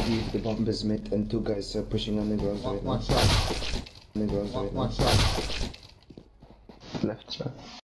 believe the bomb is mid and two guys are pushing on the ground right now. One shot. On the ground right now. One shot. Left side.